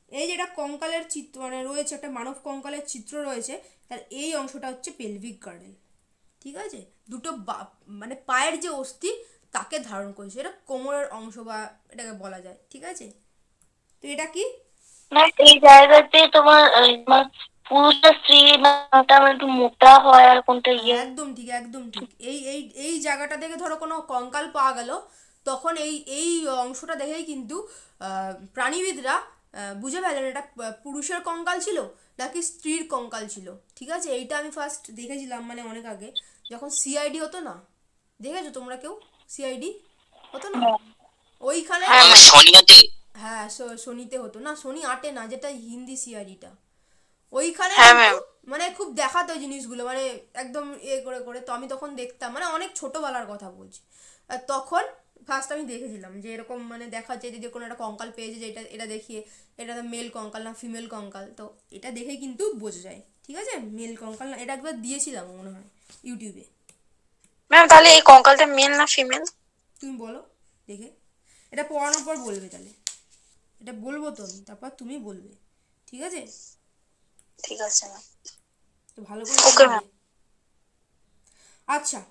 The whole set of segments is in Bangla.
এই যেটা কঙ্কালের চিত্র মানে রয়েছে, একটা মানব কঙ্কালের চিত্র রয়েছে, তার এই অংশটা হচ্ছে পেলভিক গার্ডেল। ঠিক আছে, দুটো মানে পায়ের যে অস্থি তাকে ধারণ করেছে, এটা কোমরের অংশ বা এটাকে বলা যায়। ঠিক আছে, তো এটা কি না এই জায়গাতে তোমার পুরুষ আর স্ত্রী নাটা একটু মোটা হয় আর কোনটা হ্যাঁ, একদম ঠিক, একদম ঠিক। এই এই এই জায়গাটা থেকে ধরো কোনো কঙ্কাল পাওয়া গেল, তখন এই এই অংশটা দেখেই কিন্তু প্রাণীবিদরা বুঝে ফেলেন এটা পুরুষের কঙ্কাল ছিল নাকি স্ত্রীর কঙ্কাল ছিল। ঠিক আছে, এইটা আমি ফার্স্ট দেখেছিলাম মানে অনেক আগে, যখন সিআইডি হতো না, দেখেছো তোমরা কেউ সিআইডি হতো না ওইখানে? হ্যাঁ, শনিতে হতো না, শনি 8-এ না, যেটা হিন্দি সিআইডিটা, ওইখানে হ্যাঁ কিন্তু ম্যাম। মানে খুব দেখাতো জিনিসগুলো, মানে একদম করে করে। তো আমি তখন দেখতাম, মানে অনেক ছোটবেলার কথা বলছি। আর তখন ফার্স্ট আমি দেখেছিলাম যে এরকম মানে দেখা যায় যে কোনো একটা কঙ্কাল পেয়েছে, যে এটা এটা দেখিয়ে এটা মেল কঙ্কাল না ফিমেল কঙ্কাল, তো এটা দেখেই কিন্তু বোঝা যায়। ঠিক আছে, মেল কঙ্কাল না, এটা একবার দিয়েছিলাম মনে হয় ইউটিউবে। ম্যাম তাহলে এই কঙ্কালটা মেল না ফিমেল? তুমি বলো দেখে, এটা পড়ানোর পর বলবে তাহলে, এটা বলবো তো আমি, তারপর তুমি বলবে। ঠিক আছে, ঠিক আছে ম্যাম। তো ভালো করে ওকে শুনবে। ম্যাম। আচ্ছা,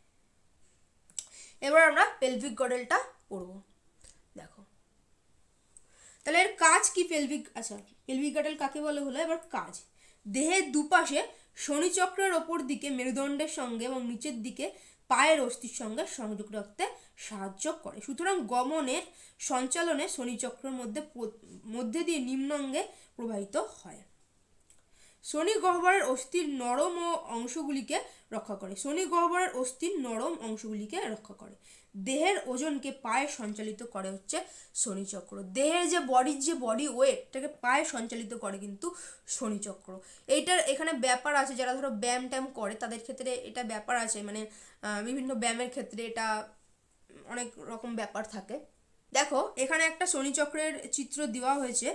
এবার আমরা পেলভিক গডেলটা পড়ব। দেখো, তাহলে এর কাজ কি? আচ্ছা, পেলভিক গডেল কাকে বলে হলো, এবার কাজ। দেহের দুপাশে শনিচক্রের ওপর দিকে মেরুদণ্ডের সঙ্গে এবং নিচের দিকে পায়ের অস্থির সঙ্গে সংযোগ রাখতে সাহায্য করে। সুতরাং গমনের সঞ্চালনে শনিচক্রের মধ্যে দিয়ে নিম্নাঙ্গে প্রবাহিত হয়। শনি গহ্বরের অস্থির নরম অংশগুলিকে রক্ষা করে। শনি গহ্বরের অস্থির নরম অংশগুলিকে রক্ষা করে। দেহের ওজনকে পায়ে সঞ্চালিত করে হচ্ছে শনিচক্র। দেহের যে বডি ওয়েটটাকে পায়ে সঞ্চালিত করে কিন্তু শনিচক্র। এইটার এখানে ব্যাপার আছে, যারা ধরো ব্যায়াম ট্যাম করে তাদের ক্ষেত্রে এটা ব্যাপার আছে, মানে বিভিন্ন ব্যায়ামের ক্ষেত্রে এটা অনেক রকম ব্যাপার থাকে। দেখো, এখানে একটা শনিচক্রের চিত্র দেওয়া হয়েছে।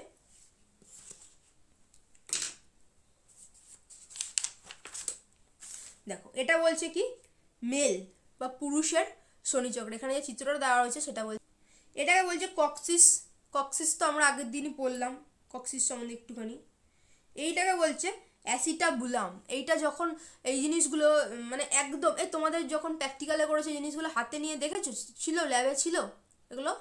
দেখো, এটা বলছে কি মেল বা পুরুষের শনিচক্র, এখানে যে চিত্রটা দেওয়া হয়েছে সেটা বলছে, এটাকে বলছে কক্সিস। কক্সিস তো আমরা আগের দিনই পড়লাম, কক্সিস সম্বন্ধে একটুখানি। এইটাকে বলছে অ্যাসিটাবুলাম। এইটা যখন এই জিনিসগুলো মানে একদম এই তোমাদের যখন প্র্যাকটিক্যালে করেছে জিনিসগুলো হাতে নিয়ে দেখেছো, ছিল ল্যাবে ছিল এগুলো,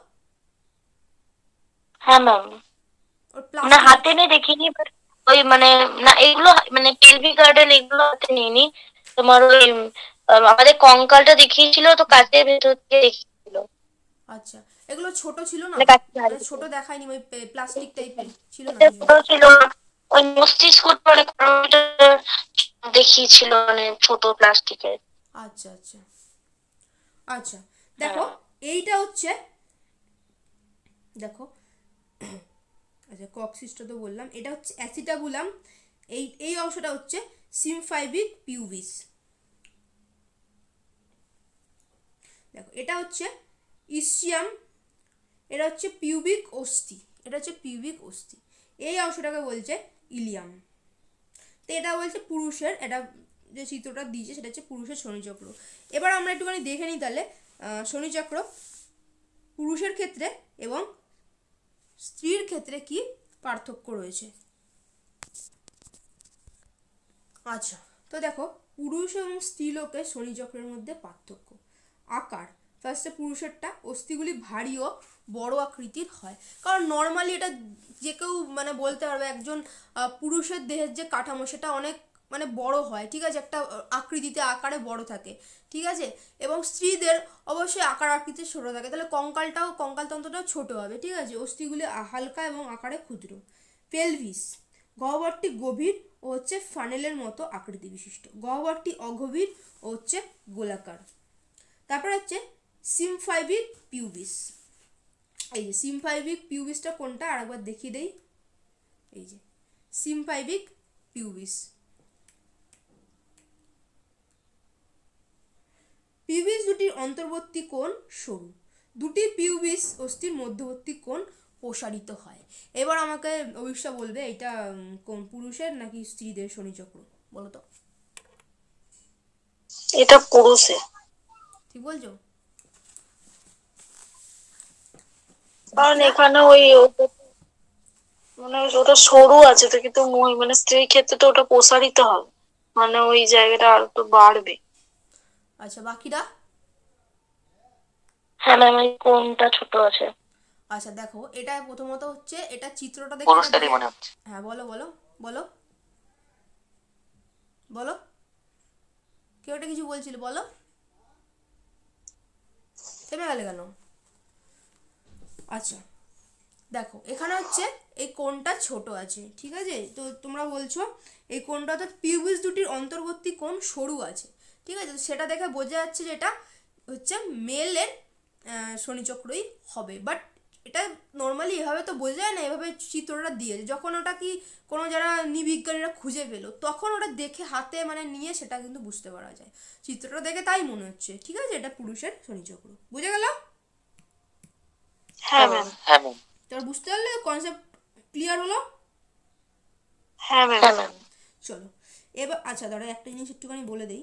হ্যাঁ ম্যাম। ওর মানে প্লাস্টিক। হাতে নিয়ে দেখিনি but ওই মানে না এগুলো মানে পেলভিক গার্ডেন এগুলো হাতে নিইনি। তোমার ওই আমাদের কঙ্কালটা দেখিয়েছিল তো কাচের ভেতর দিয়ে দেখিয়েছিল। আচ্ছা, এগুলো ছোট ছিল না, মানে কাছে মানে হারিয়েছিল। ছোট দেখায়নি, ওই প্লাস্টিক টাইপের ছিল না এটা কিছু? বড় ছিল। ওই মস্তিষ্ক মানে দেখিয়েছিল মানে ছোট প্লাস্টিকের। আচ্ছা আচ্ছা আচ্ছা, দেখো হ্যাঁ। এইটা হচ্ছে, দেখো, আচ্ছা কক্সিসটা তো বললাম, এটা হচ্ছে অ্যাসিটাবুলাম। এই এই অংশটা হচ্ছে সিমফাইবিক পিউবিস। দেখো, এটা হচ্ছে ইসিয়াম, এটা হচ্ছে পিউবিক অস্থি, এটা হচ্ছে পিউবিক অস্থি। এই অংশটাকে বলছে ইলিয়াম। তো এটা বলছে পুরুষের, এটা যে চিত্রটা দিয়েছে সেটা হচ্ছে পুরুষের শনিচক্র। এবার আমরা একটুখানি দেখে নিই তাহলে শনিচক্র পুরুষের ক্ষেত্রে এবং স্ত্রীর ক্ষেত্রে কি পার্থক্য রয়েছে। আচ্ছা, তো দেখো, পুরুষ এবং স্ত্রীলোকের শনিচক্রের মধ্যে পার্থক্য। আকার, ফার্স্টে পুরুষেরটা অস্থিগুলি ভারী ও বড় আকৃতির হয়, কারণ নর্মালি এটা যে কেউ মানে বলতে পারবে একজন পুরুষের দেহের যে কাঠামো সেটা অনেক মানে বড় হয়। ঠিক আছে, একটা আকৃতিতে আকারে বড় থাকে। ঠিক আছে, এবং স্ত্রীদের অবশ্যই আকার আকৃতি ছোট থাকে, তাহলে কঙ্কালতন্ত্রটাও ছোট হবে। ঠিক আছে, অস্থিগুলি হালকা এবং আকারে ক্ষুদ্র। পেলভিস, গহ্বরটি গভীর ও হচ্ছে ফানেলের মতো আকৃতি বিশিষ্ট। গহ্বরটি অগভীর ও হচ্ছে গোলাকার। তারপর হচ্ছে সিমফাইবিক পিউবিস। এই যে সিমফাইবিক পিউবিসটা কোনটা আরেকবার দেখিয়ে দেই, এই যে সিমফাইবিক পিউবিস। পিউবিস দুটির অন্তর্বর্তী কোণ সরু, দুটি পিউবিস অস্থির মধ্যবর্তী কোণ প্রসারিত হয়। এবার আমাকে অভিষা বলবে এটা কোন পুরুষের নাকি স্ত্রীদের শনিচক্র, বলো তো? এটা পুরুষে। ঠিক বলছো কারণ দীপ্তিদা? এখানে ওই মানে ওটা সরু আছে তো, কিন্তু মানে স্ত্রীর ক্ষেত্রে তো ওটা প্রসারিত হবে, মানে ওই জায়গাটা আর একটু বাড়বে। আচ্ছা বাকিটা? হ্যাঁ ম্যাম, এই কোনটা ছোট আছে। আচ্ছা দেখো, এটা প্রথমত হচ্ছে, এটা চিত্রটা দেখে মনে হচ্ছে। হ্যাঁ বলো বলো বলো বলো, কেউ একটা কিছু বলছিল, বলো, থেমে গেলে কেন? আচ্ছা দেখো, এখানে হচ্ছে এই কোণটা ছোট আছে, ঠিক আছে? তো তোমরা বলছো এই কোণটা অর্থাৎ পিউবিস দুটির অন্তর্বর্তী কোণ সরু আছে, ঠিক আছে? তো সেটা দেখে বোঝা যাচ্ছে যে এটা হচ্ছে মেলের শনিচক্রই হবে। বাট এটা নর্মালি এভাবে তো বোঝা যায় না, এভাবে চিত্রটা দিয়েছে। যখন ওটা কি কোনো যারা নৃবিজ্ঞানীরা খুঁজে পেলো, তখন ওটা দেখে হাতে মানে নিয়ে সেটা কিন্তু বুঝতে পারা যায়। চিত্রটা দেখে তাই মনে হচ্ছে, ঠিক আছে, এটা পুরুষের শনিচক্র। বুঝে গেল? হ্যাঁ ম্যাম। তোর বুঝতে পারলে? কনসেপ্ট ক্লিয়ার হলো? হ্যাঁ ম্যাম। চলো এবার, আচ্ছা ধরো একটা জিনিস একটুখানি বলে দেই।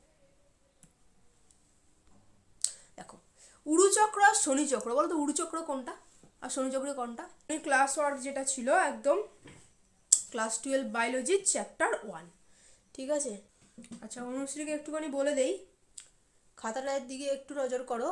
দেখো, উরুচক্র আর শনিচক্র, বলো তো উরুচক্র কোনটা আর শনিচক্র কোনটা? ক্লাস ওয়ার্ক যেটা ছিল একদম ক্লাস 12 বায়োলজি চ্যাপ্টার 1, ঠিক আছে? আচ্ছা অনুশ্রীকে একটুখানি বলে দেই, খাতাটার দিকে একটু নজর করো।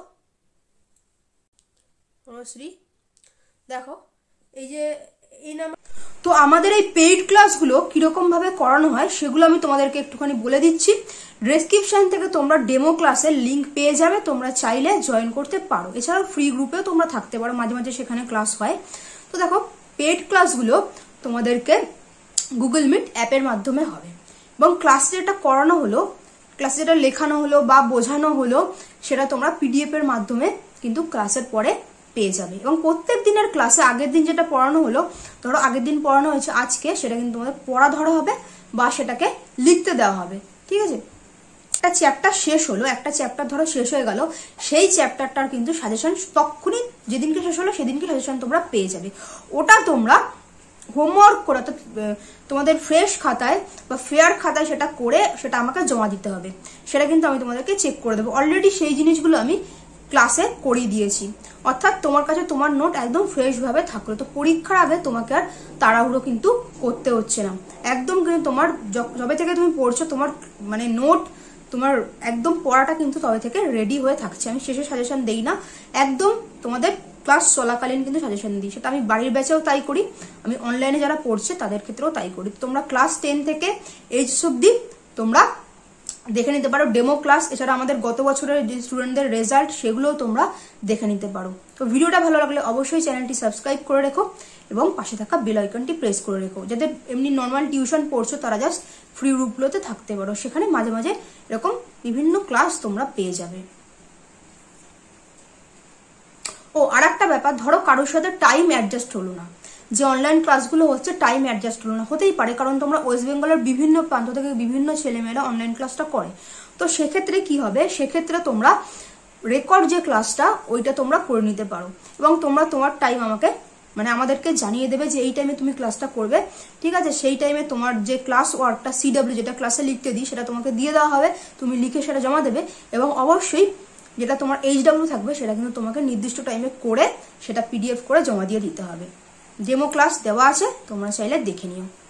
অনুশ্রী দেখো, এই যে এই নাম, তো আমাদের এই পেইড ক্লাসগুলো কীরকমভাবে করানো হয় সেগুলো আমি তোমাদেরকে একটুখানি বলে দিচ্ছি। ডেসক্রিপশন থেকে তোমরা ডেমো ক্লাসের লিঙ্ক পেয়ে যাবে, তোমরা চাইলে জয়েন করতে পারো। এছাড়াও ফ্রি গ্রুপেও তোমরা থাকতে পারো, মাঝে মাঝে সেখানে ক্লাস হয়। তো দেখো, পেইড ক্লাসগুলো তোমাদেরকে গুগল মিট অ্যাপের মাধ্যমে হবে, এবং ক্লাস যেটা করানো হলো, ক্লাসে যেটা লেখানো হলো বা বোঝানো হলো, সেটা তোমরা পিডিএফ এর মাধ্যমে কিন্তু ক্লাসের পরে পেয়ে যাবে। এবং প্রত্যেক দিনের ক্লাসে আগের দিন যেটা পড়ানো হলো, ধরো আগের দিন পড়ানো হয়েছে আজকে, সেটা কিন্তু তোমাদের পড়া ধরা হবে বা সেটাকে লিখতে দেওয়া হবে, ঠিক আছে? একটা চ্যাপ্টার শেষ হলো, একটা চ্যাপ্টার ধরো শেষ হয়ে গেল, সেই চ্যাপ্টারটার কিন্তু সাজেশন তখনই, যেদিনকে শেষ হলো সেদিনকে সাজেশন তোমরা পেয়ে যাবে। ওটা তোমরা হোমওয়ার্ক করে, অর্থাৎ তোমাদের ফ্রেশ খাতায় বা ফেয়ার খাতায় সেটা করে সেটা আমাকে জমা দিতে হবে। সেটা কিন্তু আমি তোমাদেরকে চেক করে দেবো। অলরেডি সেই জিনিসগুলো আমি ক্লাসে করিয়ে দিয়েছি, অর্থাৎ তোমার কাছে তোমার নোট একদম ফ্রেশভাবে থাকলো। তো পরীক্ষার আগে তোমাকে আর তাড়াহুড়ো কিন্তু করতে হচ্ছে না, একদম কিন্তু তোমার যবে থেকে তুমি পড়ছো তোমার মানে নোট, তোমার একদম পড়াটা কিন্তু তবে থেকে রেডি হয়ে থাকছে। আমি শেষে সাজেশন দেই না, একদম তোমাদের ক্লাস চলাকালীন কিন্তু সাজেশন দিই। সেটা আমি বাড়ির ব্যাচেও তাই করি, আমি অনলাইনে যারা পড়ছে তাদের ক্ষেত্রেও তাই করি। তোমরা ক্লাস 10 থেকে এইচ অবধি তোমরা দেখে নিতে পারো ডেমো ক্লাস। এছাড়া আমাদের গত বছরের যে স্টুডেন্টদের রেজাল্ট, সেগুলোও তোমরা দেখে নিতে পারো। তো ভিডিওটা ভালো লাগলে অবশ্যই চ্যানেলটি সাবস্ক্রাইব করে রেখো এবং পাশে থাকা বেল আইকনটি প্রেস করে রেখো। যাদের এমনি নর্মাল টিউশন পড়ছো তারা জাস্ট ফ্রি গ্রুপগুলোতে থাকতে পারো, সেখানে মাঝে মাঝে এরকম বিভিন্ন ক্লাস তোমরা পেয়ে যাবে। ও আর একটা ব্যাপার, ধরো কারোর সাথে টাইম অ্যাডজাস্ট হলো না, যে অনলাইন ক্লাসগুলো হচ্ছে টাইম অ্যাডজাস্ট হলো না, হতেই পারে, কারণ তোমরা ওয়েস্ট বেঙ্গলের বিভিন্ন প্রান্ত থেকে বিভিন্ন ছেলেমেয়েরা অনলাইন ক্লাসটা করে। তো সেক্ষেত্রে কি হবে, সেক্ষেত্রে তোমরা রেকর্ড যে ক্লাসটা ওইটা তোমরা করে নিতে পারো, এবং তোমরা তোমার টাইম আমাকে মানে আমাদেরকে জানিয়ে দেবে যে এই টাইমে তুমি ক্লাসটা করবে, ঠিক আছে? সেই টাইমে তোমার যে ক্লাস ওয়ার্কটা সিডব্লিউ যেটা ক্লাসে লিখতে দিই সেটা তোমাকে দিয়ে দেওয়া হবে, তুমি লিখে সেটা জমা দেবে। এবং অবশ্যই যেটা তোমার এইচডব্লিউ থাকবে সেটা কিন্তু তোমাকে নির্দিষ্ট টাইমে করে সেটা পিডিএফ করে জমা দিয়ে দিতে হবে। ডেমো ক্লাস দেওয়া আছে, তোমরা চাইলে দেখে নিও।